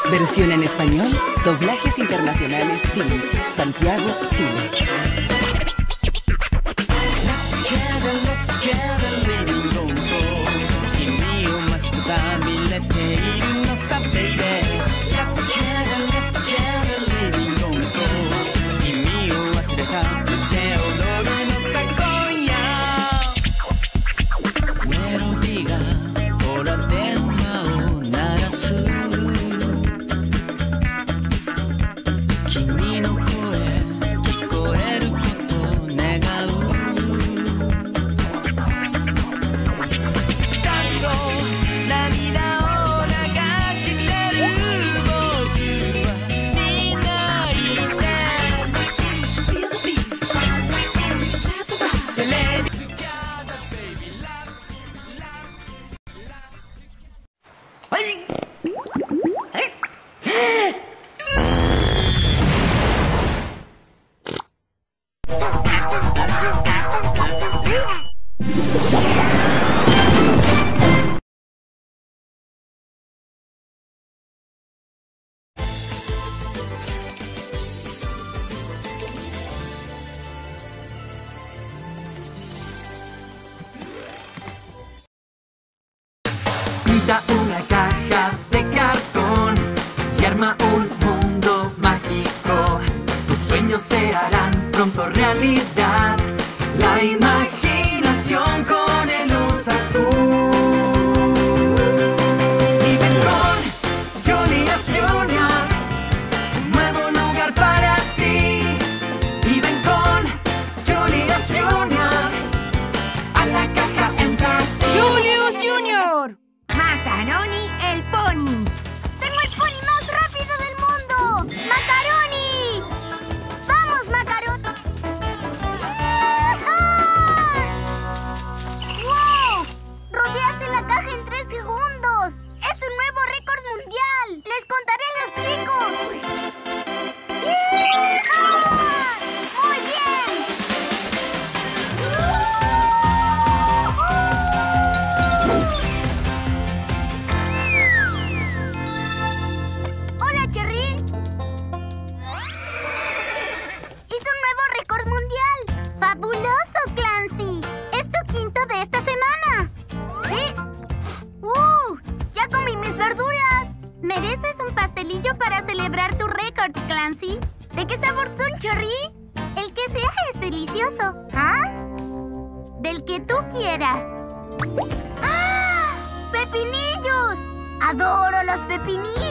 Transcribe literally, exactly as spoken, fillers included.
Versión en español, doblajes internacionales Bing, Santiago, Chile. Pinta una caja de cartón y arma un mundo mágico. Tus sueños se harán pronto realidad. La imaginación con él usas tú. Y ven con Julius junior, un nuevo lugar para ti. Y ven con Julius junior, a la caja entras. ¡Julius junior! ¡Macaroni el pony! ¡Tengo el pony más rápido del mundo! ¡Macaroni! ¡Vamos, Macaroni! ¡Wow! ¡Rodeaste la caja en tres segundos! ¡Es un nuevo récord mundial! ¡Les contaré a los chicos! ¡Muy bien! ¡Hola, Cherry! ¡Hice un nuevo récord mundial! ¡Fabuloso, Clancy! ¿Es tu quinto de esta semana? ¿Sí? ¡Uh! ¡Ya comí mis verduras! Mereces un pastelillo para celebrar tu récord, Clancy. ¿De qué sabor son, Cherry? El que sea es delicioso. ¿Ah? Del que tú quieras. ¡Ah! ¡Pepinillos! ¡Adoro los pepinillos!